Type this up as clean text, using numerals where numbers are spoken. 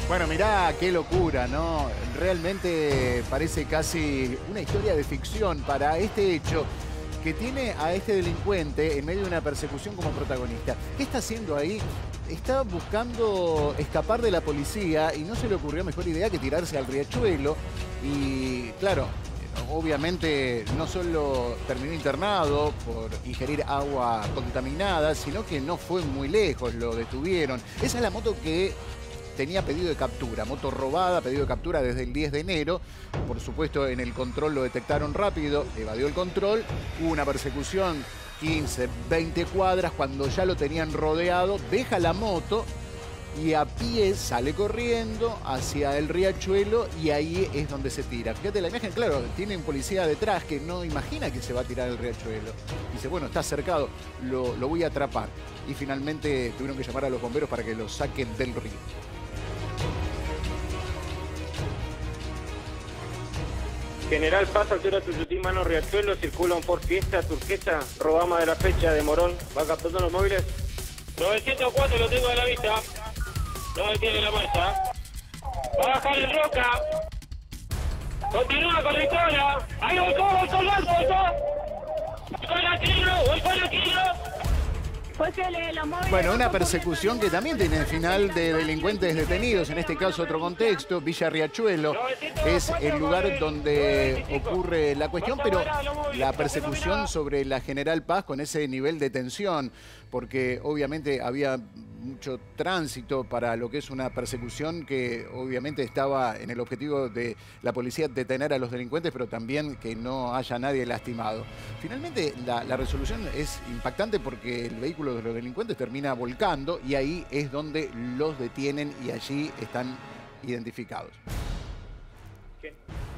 Bueno, mirá qué locura, ¿no? Realmente parece casi una historia de ficción para este hecho que tiene a este delincuente en medio de una persecución como protagonista. ¿Qué está haciendo ahí? Está buscando escapar de la policía y no se le ocurrió mejor idea que tirarse al riachuelo. Y claro, obviamente no solo terminó internado por ingerir agua contaminada, sino que no fue muy lejos, lo detuvieron. Esa es la moto que tenía pedido de captura, moto robada, pedido de captura desde el 10 de enero. Por supuesto, en el control lo detectaron rápido, evadió el control. Hubo una persecución 15, 20 cuadras. Cuando ya lo tenían rodeado, deja la moto y a pie sale corriendo hacia el riachuelo y ahí es donde se tira. Fíjate la imagen, claro, tiene un policía detrás que no imagina que se va a tirar al riachuelo. Dice, bueno, está cercado, lo voy a atrapar. Y finalmente tuvieron que llamar a los bomberos para que lo saquen del río. General Paz, altura Tuyutí, Mano, Riachuelo, circula un Ford Fiesta turquesa, robama de la fecha de Morón. ¿Va captando los móviles? 904 lo tengo a la vista. No detiene la marcha. Va a bajar el Roca. Continúa con la historia. Ahí volcó, volcó el barco, volcó. Voy con Aquino, voy con Aquino. Bueno, una persecución que también tiene final de delincuentes detenidos, en este caso otro contexto, Villa Riachuelo es el lugar donde ocurre la cuestión, pero la persecución sobre la General Paz con ese nivel de tensión, porque obviamente había mucho tránsito para lo que es una persecución que obviamente estaba en el objetivo de la policía detener a los delincuentes, pero también que no haya nadie lastimado. Finalmente la resolución es impactante porque el vehículo de los delincuentes termina volcando y ahí es donde los detienen y allí están identificados. ¿Qué?